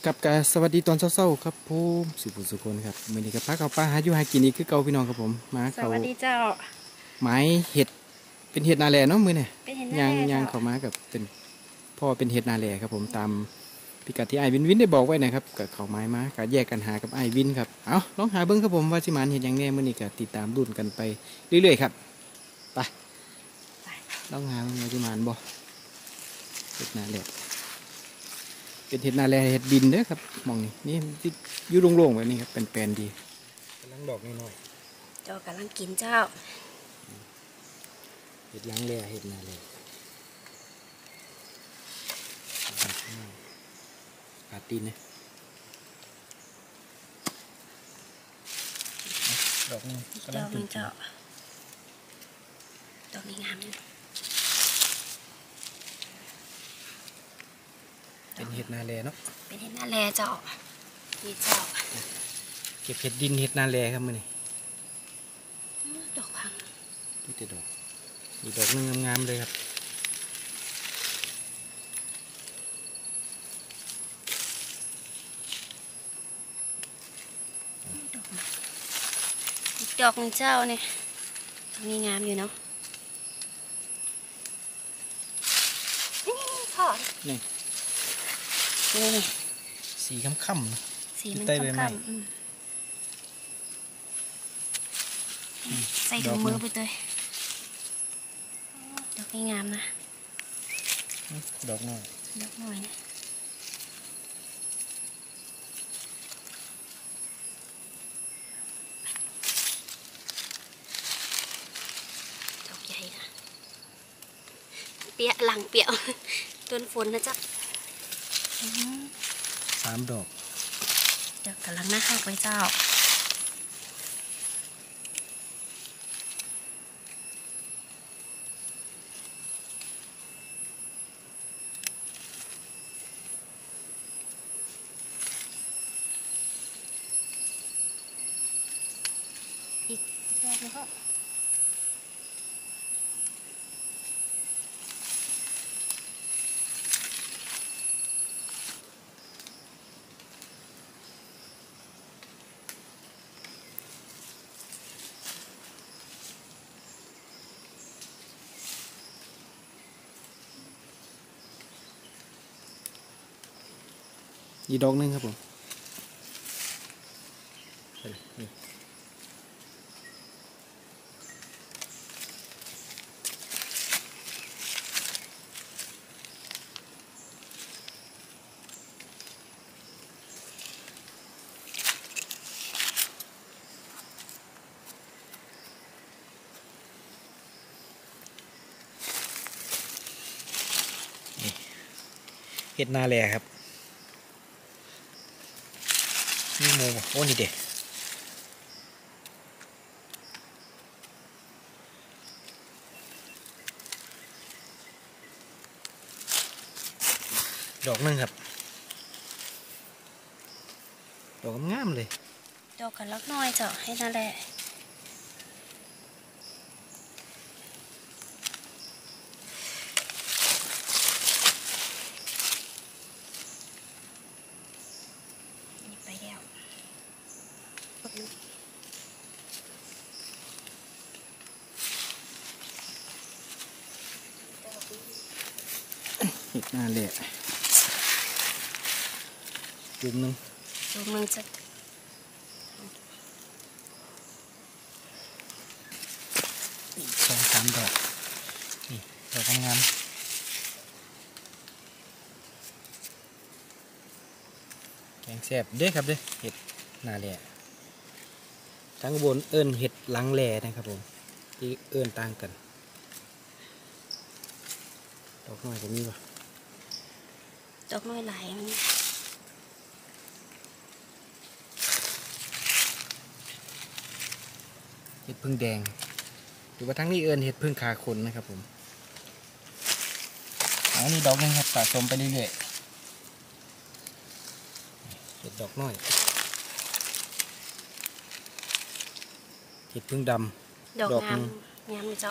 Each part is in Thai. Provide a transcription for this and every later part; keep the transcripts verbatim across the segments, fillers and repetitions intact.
กับกาสวัสดีตอนเช้าๆครับผมสุภุสุคนครับมื่อนี้กับพักเอาปลาหาอยู่หากินนี่คือเก่าพี่น้องครับผมมาสเขาวัสดีเจ้าไม้เห็ดเป็นเห็ดนาแลเนาะมือเนี่ยเป็นเห็ดนายางแลยางเจ้าเขามากับเป็นพ่อเป็นเห็ดนาแลครับผมตามพิกัดที่ไอวินวินได้บอกไว้นะครับกับเขาไม้มาก็แยกกันหากับไอวินครับเอาลองหาเบิ้งครับผมว่าสิมานเห็ดอย่างแน่มื่อนี้ก็ติดตามรุ่นกันไปเรื่อยๆครับไปลองหาว่าสิมานบ่เห็ดนาแลเป็นเห็ดนาแลเห็ดดินเด้อครับมองนี่นี่ที่อยู่โล่งๆแบบนี้ครับเป็นแปลนดีกำลังดอกน้อยเจ้ากำลังกินเจ้าเห็ดล้างแร่เห็ดนาแลปาตีนเนี่ยดอกนึงอีกดอกหนึงเจ้าดอกนี้งามอยู่เป็นเห็ดนาแลเนาะเป็นเห็ดนาแลเจ้านี่เจ้าเก็บเห็ดดินเห็ดนาแลครับมือนี่ดอกพังนี่แต่ดอกมีดอกนึงงามๆเลยครับอีกดอกหนึงเจ้าเนี่ยดอกนี้งามอยู่เนาะนี่พ่อนี่นี่สีค่ำๆนะสีมันใต้ใบไม้ค่ำๆอืมใส่ถุงมือไปเลยดอกนี้งามนะดอกน้อยดอกหน่อยนะดอกใหญ่นะเปียหลังเปียวต้นฝนนะจ๊ะอื้อหือสามดอกเดี๋ยวกำลังหน้าหักไว้เจ้าอีกดอกนึงก็อีกดอกนึงครับผมนี่เห็ดนาแลครับนี่โมโอ้นี่เด็กดอกนึงครับดอกงามเลยดอกกันลักน้อยเจ้าให้นั่นแหละนี่ไปแล้วปุ๊บนึงเห็ดนาแลจุ่มนึงดูมึงจะสองสามดอกนี่ดอกงามแกงแซ่บเด้ครับเด้เห็ดนาแลทั้งบนเอิญเห็ดลังแลนะครับผมที่เอิญต่างกันดอกน้อยก็มีป่ะดอกน้อยหลายมันเห็ดพึ่งแดงหรือว่าทั้งนี้เอิญเห็ดพึ่งคาคนนะครับผมอันนี้ดอกนึงครับสะสมไปเรื่อยๆเห็ดดอกน้อยเห็ดพึ่งดำดอกดอกงามหนึ่งงามเลยเจ้า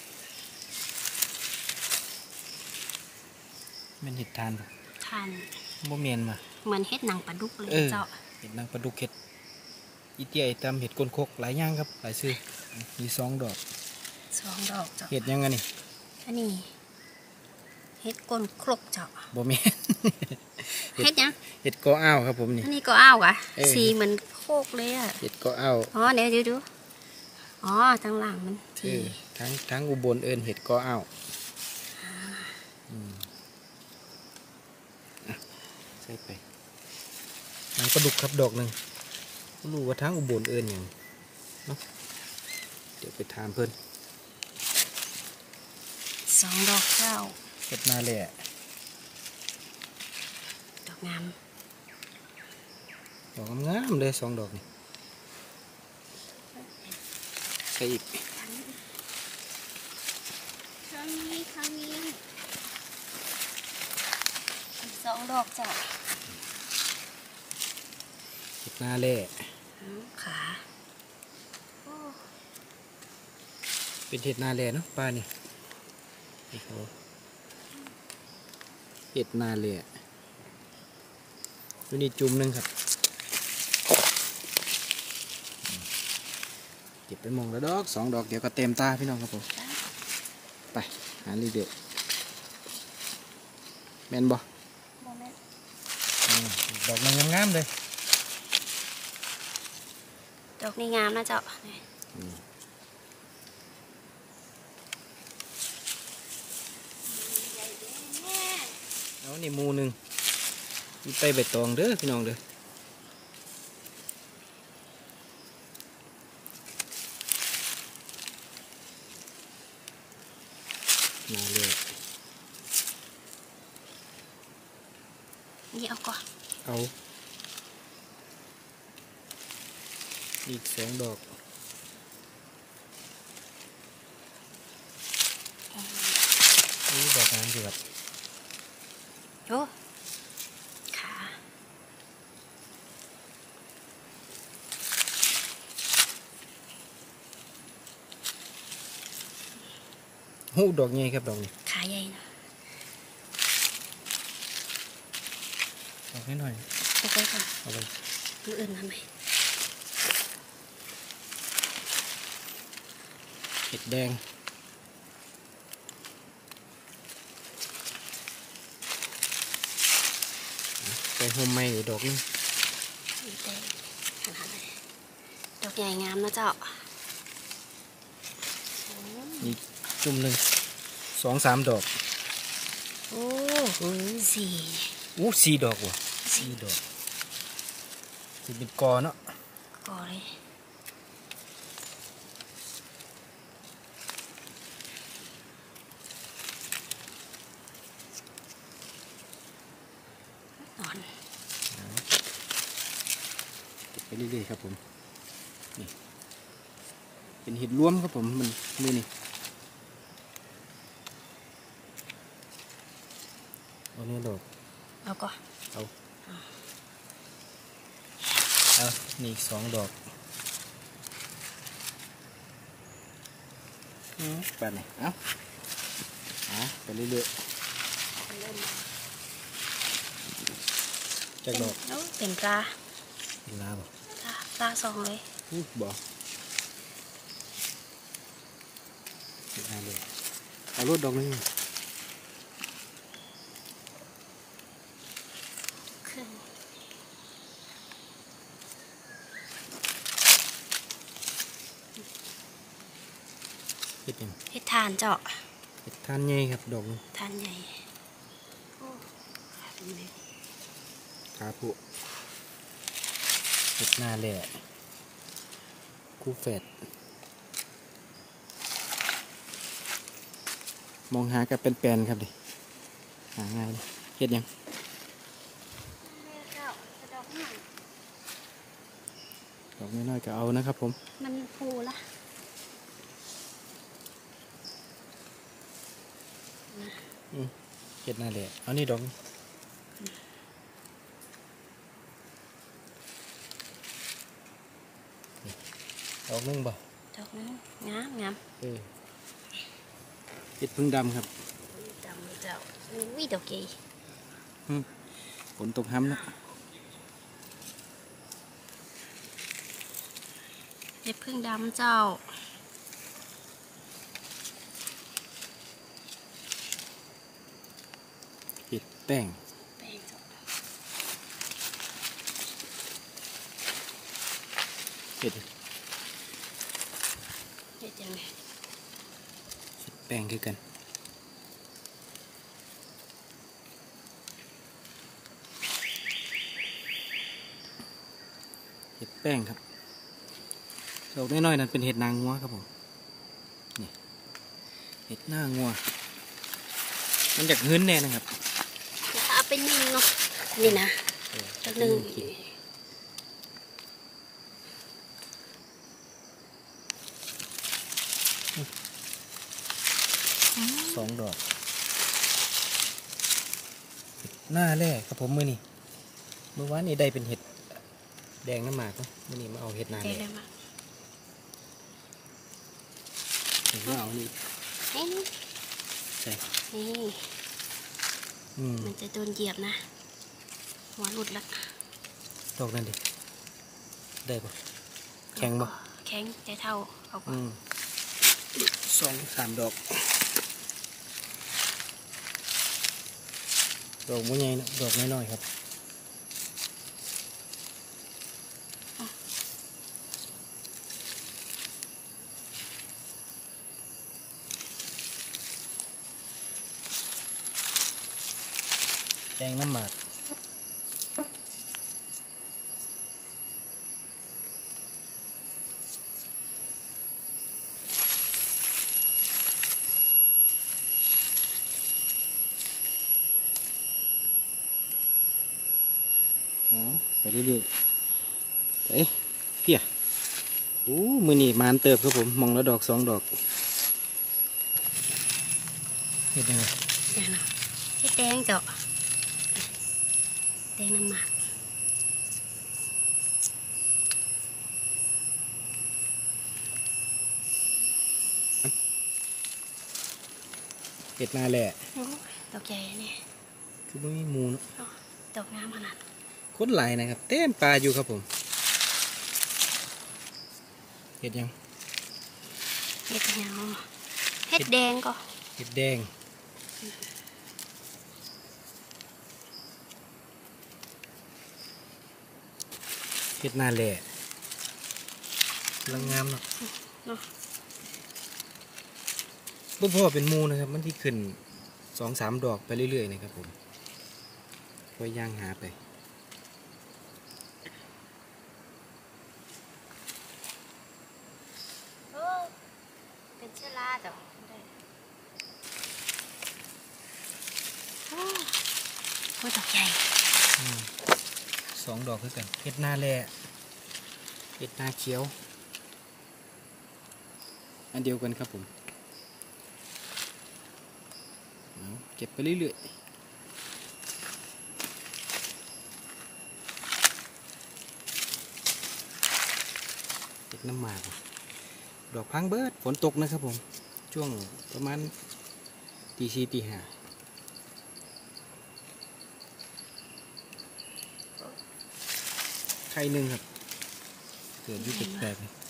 มันเห็ดทานป่ะทานโมเมนมาเหมือนเฮ็ดหนังปลาดุกเลยเออเจ้าเห็ดนางปลาดุกเห็ดอีเตียไอตำเห็ดก้นคกหลายอย่างครับหลายซื้อมีสองดอกสองดอกเจ้าเห็ดยังไงนี่อันนี้เฮ็ดก้นครกเจ้าโมเมนเฮ็ดหยังเห็ดกออ้าวครับผมนี่อันนี้ก็อ้าวอ่ะเออสีเหมือนโคกเลยอ่ะเห็ดกออ้าวอ๋อเดี๋ยวดูดูอ๋อทางหลังมันเอทีอทั้งทั้งอุบลเอิญเห็ดกออ้าวมอ่ะใส่ไปนางปลาดุกครับดอกหนึ่งไม่รู้ว่าทั้งอุบลเอิญอย่างเนาะเดี๋ยวไปถามเพิ่นสองดอกเจ้าเห็ดนาแหละดอกงามดอกงามๆเลยสองดอกนี่ใส่อีกครั้งนี้ครั้งนี้สองดอกเจ้าเห็ดนาแหละขาโอ้เป็นเห็ดนาแหละเนาะป้านี่นี่เขาเห็ดนาแหละตัวนี้จุ่มหนึ่งครับเก็บไปมองแล้วดอกสองดอกเดี๋ยวก็เต็มตาพี่น้องครับผมไปหาลีเด็ดแมนบ่บ่แม่นอืมดอกมันงามๆเลยดอกนี้งามนะเจ้าอืม เอานี่หมูหนึ่งมีไตใบตองเด้อพี่น้องเด้อมาเลยนี่เอาก่อนเอาอีกสองดอกนี่ดอกงามดีครับโอ้ขาหูดอกใหญ่ครับดอกนี้ขาใหญ่นะดอกน้อยเอาไปก่อนๆเอาไปมืออื่นทำไมเห็ดแดงไปโฮมไม้อยู่ดอกนึงอีเต้ขนาดเลยดอกใหญ่งามนะเจ้านี่จุ่มหนึ่งสองสามดอกโอ้สี่อู้สี่ดอกว่ะสี่ดอกสิเป็นกอเนาะก่อเลยนอนเก็บไปเรื่อยๆครับผมนี่เป็นเห็ดรวมครับผมมันมือนี่เอาเนี่ยดอกเอาก่อนเอาเอานี่อีกสองดอกอืมไปไหนเอาเอาไปเรื่อยๆจากดอกเอ้าเป็นปลาเป็นลาบ่ปลาปลาสองเลยอู้บ่เป็นลาเลยเอารถดอกนึงขึ้นเห็ดหยังเฮ็ดทานเจาะเห็ดทานใหญ่ครับดอกนึงทานใหญ่โอ้ขาเป็นไงขาผู้เห็ดหน้าแหล่คู่แฝดมองหากับเป็นแปลนๆครับดิหาง่ายเลยเห็ดหยังเจ้าจะดอกหนังดอกน้อยๆก็เอานะครับผมมันฟูละเห็ดหน้าแหล่เอานี่ดอกดอกนึงบ่ดอกนั้นงามงามเออเห็ดพึ่งดำครับดำเจ้าอุ้ยดอกใหญ่ฝนตกห้ำเนาะเห็ดพึ่งดำเจ้าเห็ดแป้งแป้งเจ้าเห็ดเห็ดยังไงเห็ดแป้งคือกันเห็ดแป้งครับดอกน้อยๆนั้นเป็นเห็ดนางงัวครับผมนี่เห็ดหน้างัวมันจากหื้นแน่นะครับแล้วก็เอาไปนึ่งเนาะนี่นะก็นึ่งสองดอกเห็ดหน้าแรกครับผมมือนี่เมื่อวานนี้ได้เป็นเห็ดแดงน้ำหมากเนาะมื่อนี้มาเอาเห็ดหน้าเจ๊แรเลกยมั้งเห็ดว่าเอานี่เฮ้ยใช่นี่อืมมันจะโดนเหยียบนะ หัวหลุดละดอกนั่นดิได้ปะแข็งปะแข็งใจเท่าเอาอืมสองสามดอกดอกมุ้ยใหญ่นะดอกน้อยๆครับแดงน้ำหมากอ๋อไปเรื่อยๆเอ๊ะเตี้ยโอ้มือนี่มานเติบครับผมมองแล้วดอกสองดอกเห็นยังไงเนี่ยนะเห็ดแดงเจ้าแดงน้ำหมากเห็ดนาแหละโอ้ยดอกใหญ่เนี่ยคือไม่มีมูลโอ้ดอกงามขนาดค้นไหลายนะครับเต็มปลาอยู่ครับผมเห็ดยังเห็ดเหงาเห็ดแดงก็เห็ดแดงเห็ดนาแหละกำลังงามเนาะเนาะบ่พอเป็นหมูนะครับ มันที่ขึ้นสองสามดอกไปเรื่อยๆนะครับผมค่อยย่างหาไปโอ้เป็นเชื้อราเจ้าได้โอ้โหดอกใหญ่อืมสองดอกคือกันเห็ดนาแหละเห็ดนาเขียว อันเดียวกันครับผมเอาเก็บไปเรื่อยๆเห็ดน้ำหมากดอกพังเบิดฝนตกนะครับผมช่วงประมาณตีสี่ตีห้าไข่หนึ่งครับเกิดอยุ่แปลกๆนี่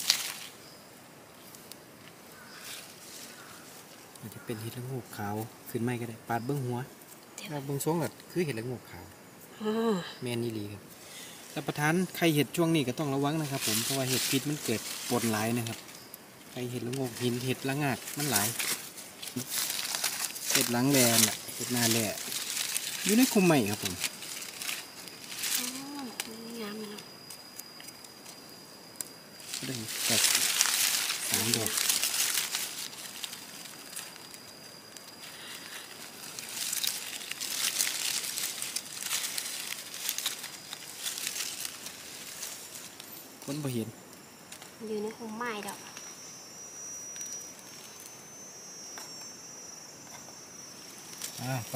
อาจจะเป็นเห็ดละโงกขาวขึ้นไม่ก็ได้ปาดเบื้องหัวเดี๋ยวเราเบื้องสูงก็คือเห็ดละโงกขาวอืมแมนนี่ลีครับรับประทานไข่เห็ดช่วงนี้ก็ต้องระวังนะครับผมเพราะว่าเห็ดพิษมันเกิดปนหลายนะครับไข่เห็ดละโงกหินเห็ดละงากมันหลายเห็ดหลังแลนน่ะเห็ดนาแลอยู่ในคุมใหม่ครับผมอ๋อนี่งามเลยเนาะก็ได้แตกสามดอกคนบ่เห็นอยู่ในโฮมไม้ดอกอ่าไป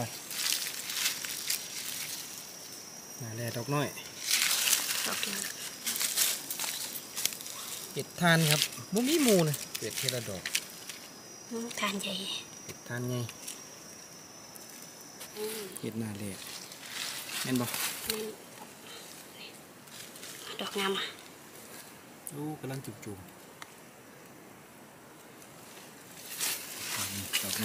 นาแลดอกน้อยดอกเดียวเห็ดทานครับมุมีหมูนะเกิดเทละดอกอืมทานใหญ่เห็ดทานไงอืมเห็ดนาแลแม่นบ่นี่ดอกงามอ่ะลูกกำลังจุกจุกดอกนี้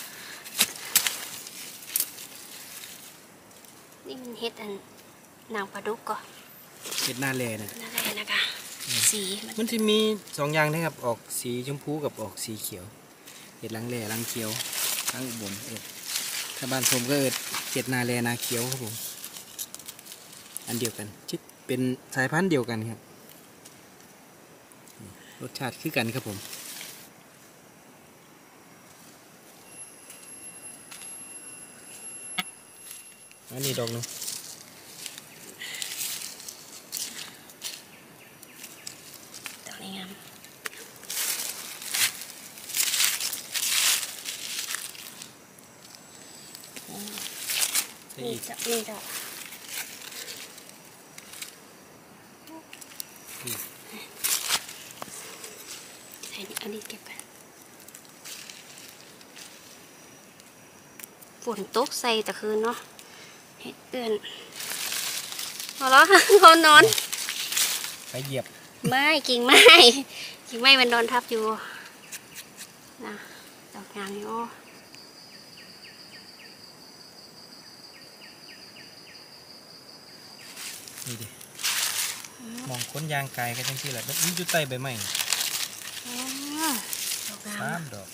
นี่มันเฮ็ดอันนางปลาดุกก็เห็ดหน้าแลนะนั่นแหละนะคะสีมันมันจะมีสองอย่างนะครับออกสีชมพูกับออกสีเขียวเห็ดหลังแลหลังเขียวหลังอุบลเอ็ดถ้าบ้านผมก็เอิดเห็ดหนาแลนาเขียวครับผมอันเดียวกันชิดเป็นสายพันธุ์เดียวกันครับรสชาติคือกันครับผมอันนี้ดอกหนึงดอกนี้งามนี่จะนี่ดอกใส่อันนี้เก็บกันฝนตกใส่แต่คืนเนาะเห็ดเตือนพอแล้วเขานอนไปเหยียบไม่กิ่งไม้กิ่งไม้มันโดนทับอยู่นะดอกงามอยู่นี่ดิมองค้นยางไกลก็จังที่แหละนี่อยู่ใต้ใบไม้อ๋อดอกงาสาม มดอก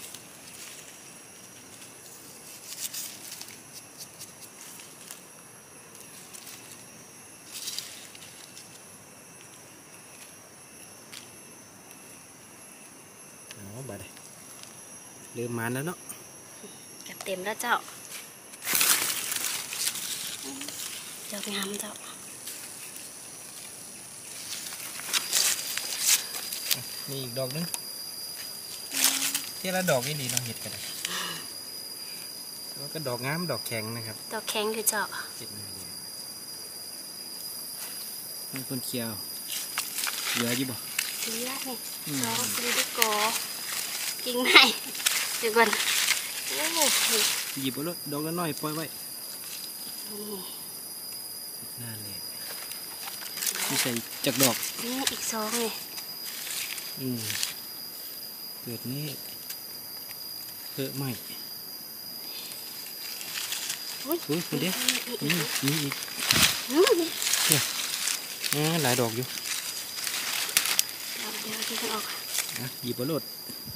อ๋อบาดเลยเริ่มมาแล้วเนาะเก็บเต็มแล้วเจ้าดอกงามเจ้ามีอีกดอกนึงเที่ยละดอกนี่ดีเนาะเห็ดกันเลยแล้วก็ดอกงามดอกแข็งนะครับดอกแข็งคือเจ้าเห็ดมาเนี่ยมีคนเคียวเหลืออยู่บ่ดีแล้วนี่อืมดอกดีดีกอกิ่งไม้เดี๋ยวก่อนโอ้โหนี่หยิบเอาเลยดอกละน้อยปล่อยไว้น่าเลยนี่ใส่จากดอกนี่อีกสองนี่อืมเกิดนี่เกิดใหม่อุ้ยอุ้ยคนเดียวนี่นี่นี่อีกอืมนี่อ่าหลายดอกอยู่เดี๋ยวเดี๋ยวที่มันออกนะหยิบเอาโลด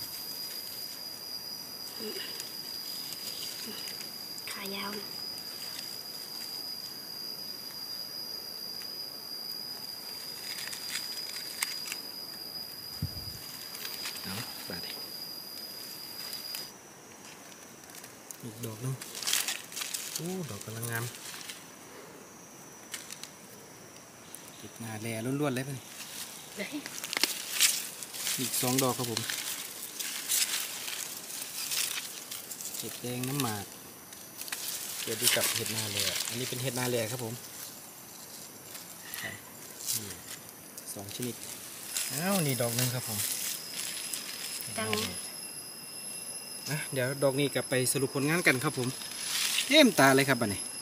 ขายาวนี่เอาบาดเลยอีกดอกนึงโอ้ดอกกำลังงามติดหน้าแร่ล้วนๆเลยป่ะนี่เดี๋ยวอีกสองดอกครับผมเห็ดแดงน้ำหมากเดี๋ยวดูกับเห็ดนาแร่อันนี้เป็นเห็ดนาแร่ครับผมนี่สองชนิดอ้าวนี่ดอกหนึงครับผมจังนะเดี๋ยวดอกนี้กลับไปสรุปผลงานกันครับผมเต็มตาเลยครับบัดนี้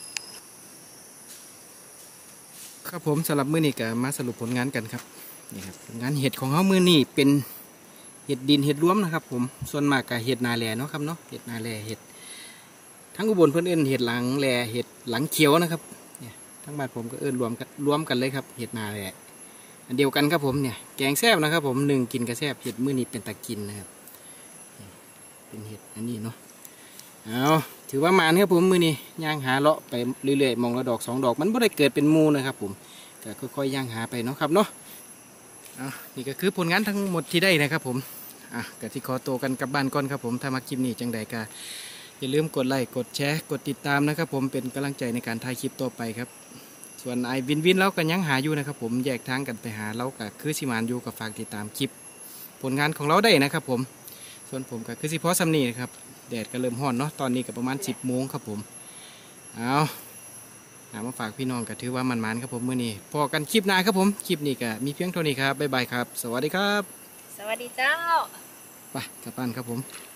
ครับผมสำหรับมื้อนี้ก็มาสรุปผลงานกันครับนี่ครับผลงานเห็ดของเขามื้อนี้เป็นเห็ดดินเห็ดรวมนะครับผมส่วนมากก็เห็ดนาแลเนาะครับเนาะเห็ดนาแลเห็ดทั้งอุบลเพื่อนเอิ้นเห็ดหลังแลเห็ดหลังเขียวนะครับเนี่ยทั้งบ้านผมก็เอิ้นรวมกันรวมกันเลยครับเห็ดนาแลอันเดียวกันครับผมเนี่ยแกงแซ่บนะครับผมหนึ่งกินกระแซ่บเห็ดมื้อนี้เป็นตะกินนะครับเป็นเห็ดอันนี้เนาะเอาถือว่ามาเนี่ยผมมือนี้ย่างหาเลาะไปเรื่อยๆมองละดอกสองดอกมันไม่ได้เกิดเป็นหมูนะครับผมก็ค่อยๆย่างหาไปเนาะครับเนาะอ่ะนี่ก็คือผลงานทั้งหมดที่ได้นะครับผมอ่ะก็ที่ขอตัวกันกลับบ้านก่อนครับผมถ้ามาคลิปนี้จังใดก็อย่าลืมกดไลค์กดแชร์กดติดตามนะครับผมเป็นกำลังใจในการถ่ายคลิปต่อไปครับ ส่วนไอวินวินเราก็ยังหาอยู่นะครับผมแยกทางกันไปหาเราก็คือสิมานอยู่กับฝากติดตามคลิป ผลงานของเราได้นะครับผมส่วนผมก็คือสิพอซัมนี่นะครับแดดก็เริ่มร้อนเนาะตอนนี้ก็ประมาณสิบโมงครับผมเอาหามาฝากพี่น้องก็ถือว่ามันๆครับผมมื้อนี้พอกันคลิปหน้าครับผมคลิปนี้ก็มีเพียงเท่านี้ครับบ๊ายบายครับสวัสดีครับสวัสดีเจ้าไปกลับบ้านครับผม